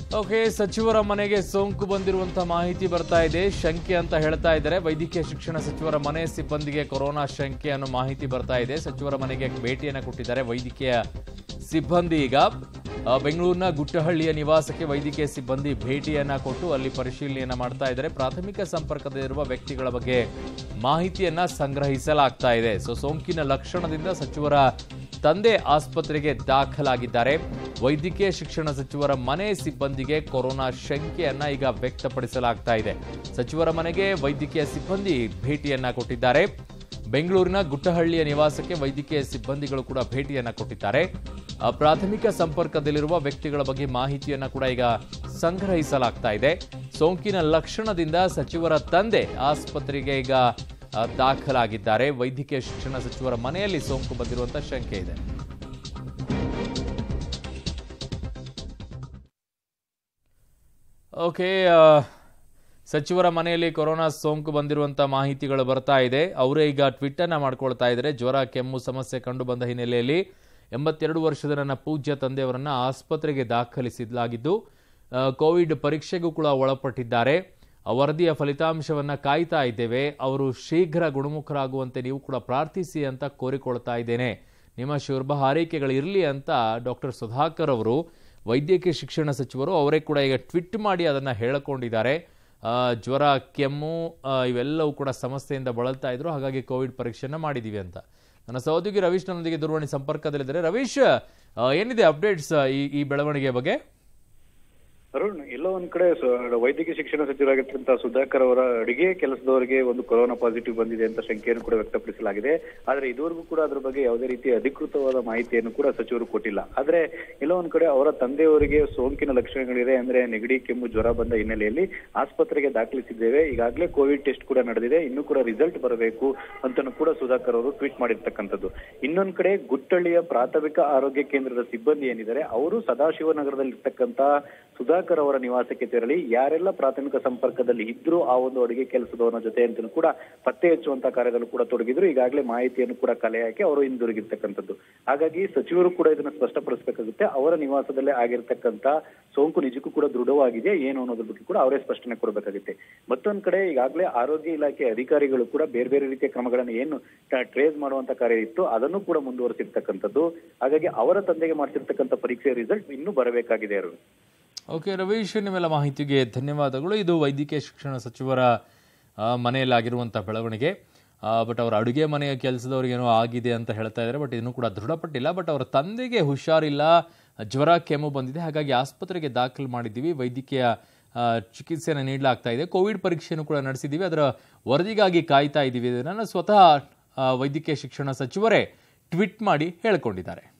Okay, ಸಚಿವರ ಮನೆಗೆ ಸೋಂಕು ಬಂದಿರುವಂತಹ ಮಾಹಿತಿ ಬರ್ತಾ ಇದೆ. ಶಂಕೆ ಅಂತ ಹೇಳ್ತಾ ಇದ್ದಾರೆ. ವೈದ್ಯಕೀಯ ಶಿಕ್ಷಣ ಸಚಿವರ ಮನೆ ಸಿಬ್ಬಂದಿಗೆ ಕೊರೋನಾ ಶಂಕೆ ಅನ್ನೋ ಮಾಹಿತಿ ಬರ್ತಾ ಇದೆ. ಸಚಿವರ ಮನೆಗೆ ಭೇಟಿಯನ್ನು ಕೊಟ್ಟಿದ್ದಾರೆ ವೈದ್ಯಕೀಯ ಸಿಬ್ಬಂದಿ. ಈಗ ಬೆಂಗಳೂರಿನ ಗುಟ್ಟಹಳ್ಳಿಯ ನಿವಾಸಕ್ಕೆ ವೈದ್ಯಕೀಯ ಸಿಬ್ಬಂದಿ ಭೇಟಿಯನ್ನ ಕೊಟ್ಟು ಅಲ್ಲಿ ಪರಿಶೀಲನೆಯನ್ನ ಮಾಡ್ತಾ ಇದ್ದಾರೆ. ಪ್ರಾಥಮಿಕ ಸಂಪರ್ಕದಲ್ಲಿರುವ ವ್ಯಕ್ತಿಗಳ ಬಗ್ಗೆ ಮಾಹಿತಿಯನ್ನ ಸಂಗ್ರಹಿಸಲಾಗ್ತಾ ಇದೆ. ಸೋಂಕಿನ ಲಕ್ಷಣದಿಂದ ಸಚಿವರ ತಂದೆ ಆಸ್ಪತ್ರೆಗೆ ದಾಖಲಾಗಿದ್ದಾರೆ. ವೈದ್ಯಕೀಯ ಶಿಕ್ಷಣ ಸಚಿವರ ಮನೆ ಸಿಬ್ಬಂದಿಗೆ ಕೊರೋನಾ ಶಂಕೆಯನ್ನ ಈಗ ವ್ಯಕ್ತಪಡಿಸಲಾಗ್ತಾ ಇದೆ. ಸಚಿವರ ಮನೆಗೆ ವೈದ್ಯಕೀಯ ಸಿಬ್ಬಂದಿ ಭೇಟಿಯನ್ನ ಕೊಟ್ಟಿದ್ದಾರೆ. ಬೆಂಗಳೂರಿನ ಗುಟ್ಟಹಳ್ಳಿಯ ನಿವಾಸಕ್ಕೆ ವೈದ್ಯಕೀಯ ಸಿಬ್ಬಂದಿಗಳು ಕೂಡ ಭೇಟಿಯನ್ನ ಕೊಟ್ಟಿದ್ದಾರೆ. ಪ್ರಾಥಮಿಕ ಸಂಪರ್ಕದಲ್ಲಿರುವ ವ್ಯಕ್ತಿಗಳ ಬಗ್ಗೆ ಮಾಹಿತಿಯನ್ನ ಕೂಡ ಈಗ ಸಂಗ್ರಹಿಸಲಾಗ್ತಾ ಇದೆ. ಸೋಂಕಿನ ಲಕ್ಷಣದಿಂದ ಸಚಿವರ ತಂದೆ ಆಸ್ಪತ್ರೆಗೆ ಈಗ ದಾಖಲಾಗಿದ್ದಾರೆ. ವೈದ್ಯಕೀಯ ಶಿಕ್ಷಣ ಸಚಿವರ ಮನೆಯಲ್ಲಿ ಸೋಂಕು ಬಂದಿರುವಂತಹ ಶಂಕೆ ಇದೆ. ಓಕೆ, ಸಚಿವರ ಮನೆಯಲ್ಲಿ ಕೊರೋನಾ ಸೋಂಕು ಬಂದಿರುವಂತಹ ಮಾಹಿತಿಗಳು ಬರ್ತಾ ಇದೆ. ಅವರೇ ಈಗ ಟ್ವೀಟ್ ಅನ್ನ ಮಾಡ್ಕೊಳ್ತಾ ಇದ್ದಾರೆ. ಜ್ವರ ಕೆಮ್ಮು ಸಮಸ್ಯೆ ಕಂಡು ಬಂದ ಹಿನ್ನೆಲೆಯಲ್ಲಿ 82 ವರ್ಷದ ನನ್ನ ಪೂಜ್ಯ ತಂದೆಯವರನ್ನ ಆಸ್ಪತ್ರೆಗೆ ದಾಖಲಿಸಲಾಗಿದ್ದು ಕೋವಿಡ್ ಪರೀಕ್ಷೆಗೂ ಕೂಡ ಒಳಪಟ್ಟಿದ್ದಾರೆ. ವರದಿಯ ಫಲಿತಾಂಶವನ್ನ ಕಾಯ್ತಾ ಇದ್ದೇವೆ. ಅವರು ಶೀಘ್ರ ಗುಣಮುಖರಾಗುವಂತೆ ನೀವು ಕೂಡ ಪ್ರಾರ್ಥಿಸಿ ಅಂತ ಕೋರಿಕೊಳ್ತಾ ಇದ್ದೇನೆ. ನಿಮ್ಮ ಶುಭ ಹಾರೈಕೆಗಳಿರಲಿ ಅಂತ ಡಾಕ್ಟರ್ ಸುಧಾಕರ್ ಅವರು, ವೈದ್ಯಕೀಯ ಶಿಕ್ಷಣ ಸಚಿವರು, ಅವರೇ ಕೂಡ ಈಗ ಟ್ವೀಟ್ ಮಾಡಿ ಅದನ್ನ ಹೇಳಿಕೊಂಡಿದ್ದಾರೆ. ಜ್ವರ ಕೆಮ್ಮು ಇವೆಲ್ಲವೂ ಕೂಡ ಸಮಸ್ಯೆಯಿಂದ ಬಳಲ್ತಾ ಇದ್ರು, ಹಾಗಾಗಿ ಕೋವಿಡ್ ಪರೀಕ್ಷೆಯನ್ನ ಮಾಡಿದೀವಿ ಅಂತ. ನನ್ನ ಸಹೋದ್ಯೋಗಿ ರವೀಶ್ ನನ್ನೊಂದಿಗೆ ದೂರವಾಣಿ ಸಂಪರ್ಕದಲ್ಲಿದ್ದಾರೆ. ರವೀಶ್, ಏನಿದೆ ಅಪ್ಡೇಟ್ಸ್ ಈ ಬೆಳವಣಿಗೆ ಬಗ್ಗೆ? ಅರುಣ್, ಎಲ್ಲೋ ಒಂದ್ ಕಡೆ ವೈದ್ಯಕೀಯ ಶಿಕ್ಷಣ ಸಚಿವರಾಗಿರ್ತಕ್ಕಂಥ ಸುಧಾಕರ್ ಅವರ ಅಡಿಗೆ ಕೆಲಸದವರಿಗೆ ಒಂದು ಕೊರೋನಾ ಪಾಸಿಟಿವ್ ಬಂದಿದೆ ಅಂತ ಶಂಕೆಯನ್ನು ಕೂಡ ವ್ಯಕ್ತಪಡಿಸಲಾಗಿದೆ. ಆದ್ರೆ ಇದುವರೆಗೂ ಕೂಡ ಅದ್ರ ಬಗ್ಗೆ ಯಾವುದೇ ರೀತಿಯ ಅಧಿಕೃತವಾದ ಮಾಹಿತಿಯನ್ನು ಕೂಡ ಸಚಿವರು ಕೊಟ್ಟಿಲ್ಲ. ಆದ್ರೆ ಎಲ್ಲೋ ಒಂದ್ ಕಡೆ ಅವರ ತಂದೆಯವರಿಗೆ ಸೋಂಕಿನ ಲಕ್ಷಣಗಳಿದೆ, ಅಂದ್ರೆ ನೆಗಡಿ ಕೆಮ್ಮು ಜ್ವರ ಬಂದ ಹಿನ್ನೆಲೆಯಲ್ಲಿ ಆಸ್ಪತ್ರೆಗೆ ದಾಖಲಿಸಿದ್ದೇವೆ. ಈಗಾಗಲೇ ಕೋವಿಡ್ ಟೆಸ್ಟ್ ಕೂಡ ನಡೆದಿದೆ, ಇನ್ನೂ ಕೂಡ ರಿಸಲ್ಟ್ ಬರಬೇಕು ಅಂತನೂ ಕೂಡ ಸುಧಾಕರ್ ಅವರು ಟ್ವೀಟ್ ಮಾಡಿರ್ತಕ್ಕಂಥದ್ದು. ಇನ್ನೊಂದ್ ಕಡೆ ಗುಟ್ಟಳ್ಳಿಯ ಪ್ರಾಥಮಿಕ ಆರೋಗ್ಯ ಕೇಂದ್ರದ ಸಿಬ್ಬಂದಿ ಏನಿದ್ದಾರೆ ಅವರು ಸದಾಶಿವನಗರದಲ್ಲಿರ್ತಕ್ಕಂಥ ಸುಧಾಕರ್ ಅವರ ನಿವಾಸಕ್ಕೆ ತೆರಳಿ ಯಾರೆಲ್ಲ ಪ್ರಾಥಮಿಕ ಸಂಪರ್ಕದಲ್ಲಿ ಇದ್ರು ಆ ಒಂದು ಅಡುಗೆ ಕೆಲಸದವರ ಜೊತೆ ಅಂತಲೂ ಕೂಡ ಪತ್ತೆ ಹಚ್ಚುವಂತ ಕಾರ್ಯದಲ್ಲೂ ಕೂಡ ತೊಡಗಿದ್ರು. ಈಗಾಗಲೇ ಮಾಹಿತಿಯನ್ನು ಕೂಡ ಕಲೆ ಹಾಕಿ ಅವರು ಹಿಂದಿರುಗಿರ್ತಕ್ಕಂಥದ್ದು. ಹಾಗಾಗಿ ಸಚಿವರು ಕೂಡ ಇದನ್ನ ಸ್ಪಷ್ಟಪಡಿಸಬೇಕಾಗುತ್ತೆ. ಅವರ ನಿವಾಸದಲ್ಲೇ ಆಗಿರ್ತಕ್ಕಂಥ ಸೋಂಕು ನಿಜಕ್ಕೂ ಕೂಡ ದೃಢವಾಗಿದೆ ಏನು ಅನ್ನೋದ್ರ ಬಗ್ಗೆ ಕೂಡ ಅವರೇ ಸ್ಪಷ್ಟನೆ ಕೊಡಬೇಕಾಗುತ್ತೆ. ಮತ್ತೊಂದ್ ಕಡೆ ಈಗಾಗಲೇ ಆರೋಗ್ಯ ಇಲಾಖೆ ಅಧಿಕಾರಿಗಳು ಕೂಡ ಬೇರೆ ಬೇರೆ ರೀತಿಯ ಕ್ರಮಗಳನ್ನು ಏನು ಟ್ರೇಸ್ ಮಾಡುವಂತ ಕಾರ್ಯ ಇತ್ತು ಅದನ್ನು ಕೂಡ ಮುಂದುವರಿಸಿರ್ತಕ್ಕಂಥದ್ದು. ಹಾಗಾಗಿ ಅವರ ತಂದೆಗೆ ಮಾಡಿಸಿರ್ತಕ್ಕಂಥ ಪರೀಕ್ಷೆ ರಿಸಲ್ಟ್ ಇನ್ನೂ ಬರಬೇಕಾಗಿದೆ. ಅವರು ಓಕೆ ರವೀಶ್, ನಿಮ್ಮೆಲ್ಲ ಮಾಹಿತಿಗೆ ಧನ್ಯವಾದಗಳು. ಇದು ವೈದ್ಯಕೀಯ ಶಿಕ್ಷಣ ಸಚಿವರ ಮನೆಯಲ್ಲಾಗಿರುವಂಥ ಬೆಳವಣಿಗೆ. ಬಟ್ ಅವರ ಅಡುಗೆ ಮನೆಯ ಕೆಲಸದವ್ರಿಗೇನೋ ಆಗಿದೆ ಅಂತ ಹೇಳ್ತಾ ಇದ್ದಾರೆ. ಬಟ್ ಇನ್ನೂ ಕೂಡ ದೃಢಪಟ್ಟಿಲ್ಲ. ಬಟ್ ಅವರ ತಂದೆಗೆ ಹುಷಾರಿಲ್ಲ, ಜ್ವರ ಕೆಮ್ಮು ಬಂದಿದೆ, ಹಾಗಾಗಿ ಆಸ್ಪತ್ರೆಗೆ ದಾಖಲು ಮಾಡಿದ್ದೀವಿ. ವೈದ್ಯಕೀಯ ಚಿಕಿತ್ಸೆಯನ್ನು ನೀಡಲಾಗ್ತಾ ಇದೆ. ಕೋವಿಡ್ ಪರೀಕ್ಷೆಯನ್ನು ಕೂಡ ನಡೆಸಿದ್ದೀವಿ, ಅದರ ವರದಿಗಾಗಿ ಕಾಯ್ತಾ ಇದ್ದೀವಿ. ಇದನ್ನು ಸ್ವತಃ ವೈದ್ಯಕೀಯ ಶಿಕ್ಷಣ ಸಚಿವರೇ ಟ್ವೀಟ್ ಮಾಡಿ ಹೇಳಿಕೊಂಡಿದ್ದಾರೆ.